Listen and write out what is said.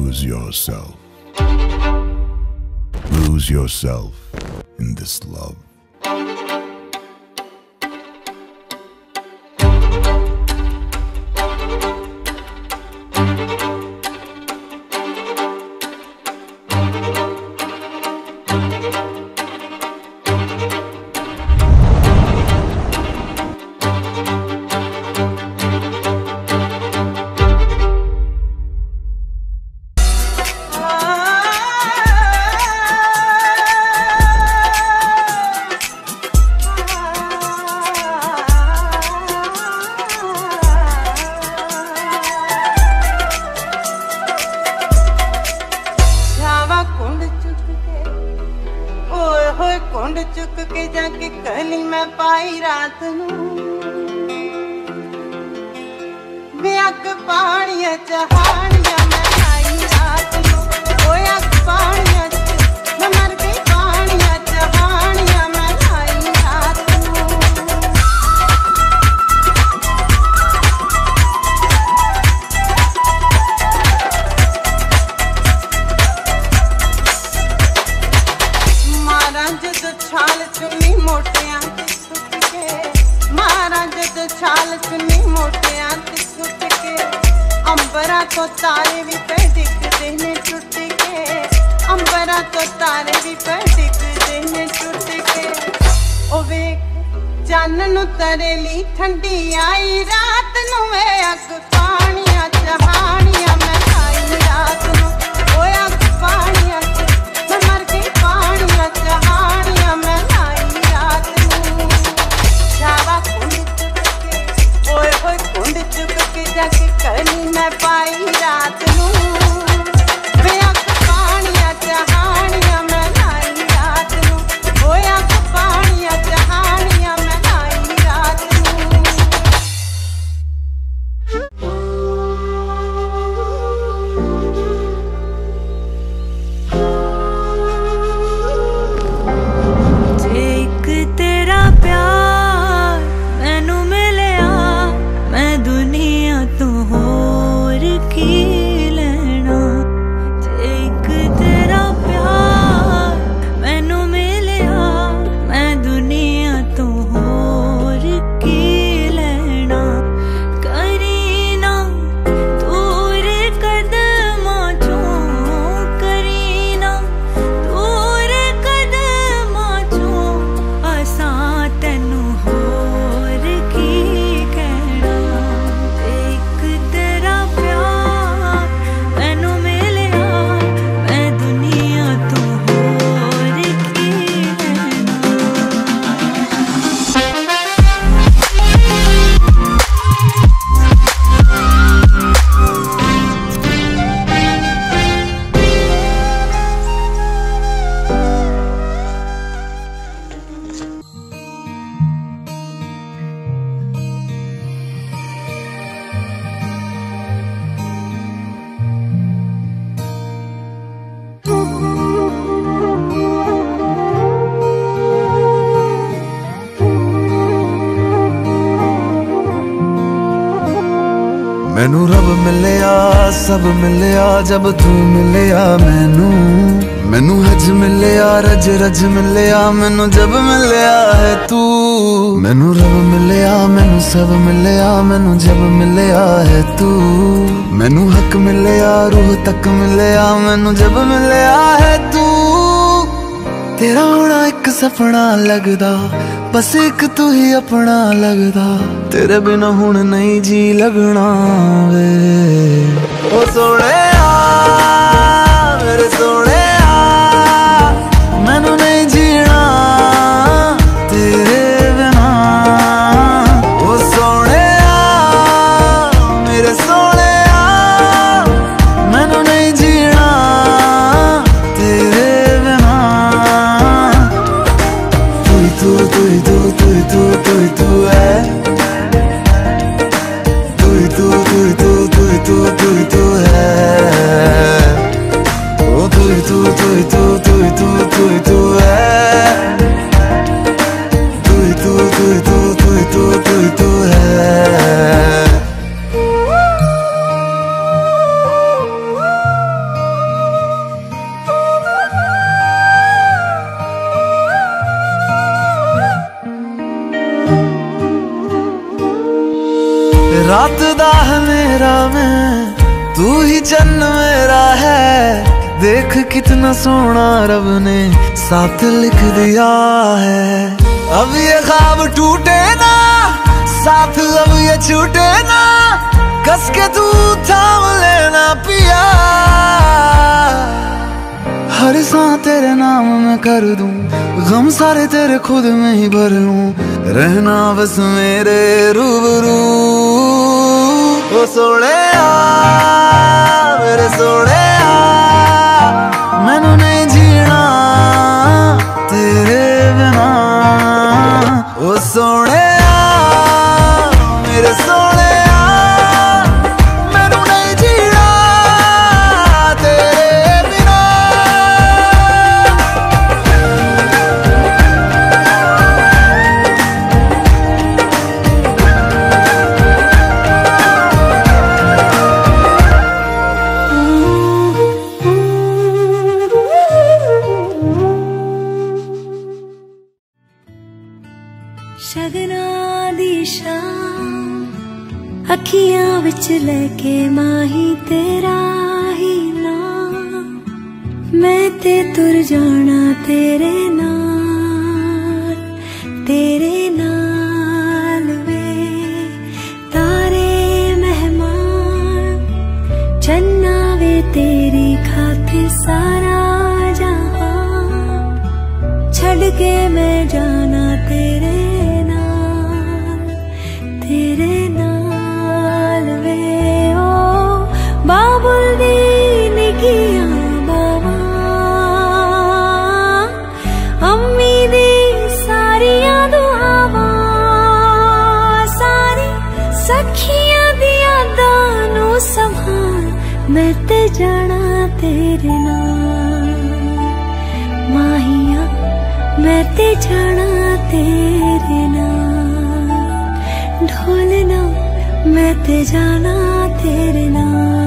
lose yourself. Lose yourself in this love. कुंड चुक के जाके कली मैं पाई रात नू बेअक पानिया चहानिया मैं आई रात नू ओए अक पानिया मैं मर गई पानिया चहानिया मैं आई रात नू छाल चुन्नी मोटियां ते सुट के मारा जद छाल चुन्नी मोटियां ते सुट के अंबरा तो तारे भी पे दिखदे ने टुट के अंबरा तो तारे भी पे दिखदे ने टुट के ओ वेख चन्न नु तरेली ठंडी आई रात नु वे अग पानिया चहानिया मैं आई रात नु ओए अग पानिया मैं मर गई पानिया चहानिया मैं आई रात नू छावा कुंड चुक के ओए होए कुंड चुक के जाके कली मैं पाई रात नू बेअक पानिया चहानिया मैं आई रात नू ओए अग पानिया चहानिया मैं आई रात नू मैनू रब मिलिया सब मिलिया जब तू मिलिया मैनू हज मिलिया रज रज मिलिया मैनू जब मिलिया है तू मैनू रब मिलिया मैनू सब मिलिया मैनू जब मिलिया है तू मैनू हक मिलिया रूह तक मिलिया मैनू जब मिलिया है तू तेरा होना एक सपना लगदा बस एक तू ही अपना लगदा तेरे बिना हुण नहीं जी लगना वे ओ सोहणिया मेरे सोहणिया मैनू नहीं जीना तेरे बिना ओ सोहणिया मेरे सोहणिया मैनू नहीं जीना तेरे बिना तू तू तू तू तू तू तू है तू है ओ तू खुदा है मेरा मैं, तू ही जन्म मेरा है। देख कितना सोना रब ने साथ लिख दिया है। अब ये ख्वाब टूटे ना, साथ अब ये छूटे ना, कस के तू थाम लेना पिया। हर सांस तेरे नाम में कर दूं, गम सारे तेरे खुद में ही भर लूं, रहना बस मेरे रूबरू। ओ सोहणिया मेरे सोहणिया, मैनू नहीं जीना तेरे बिना। ओ सोहणिया मेरे सोहणिया, मैनू नहीं जीना तेरे बिना। शगना दी शाम अखियां विच लेके माही तेरा ही नाम, मैं ते तुर जाना तेरे नाल, तेरे नाल वे। तारे मेहमान चन्ना वे तेरी खातिर सारा जहां, छड़ के मैं जाना तेरे तेरे नाल वे। ओ बाबुल दी निकियां बाबा, अम्मी दी सारियां दुआवां, सारी सखियां दी यादां नू संभाल, मैं ते जाना तेरे नाल। माहिया मैं ते जाना तेरे नाल, ढोलना मैं ते जाना तेरे नाल।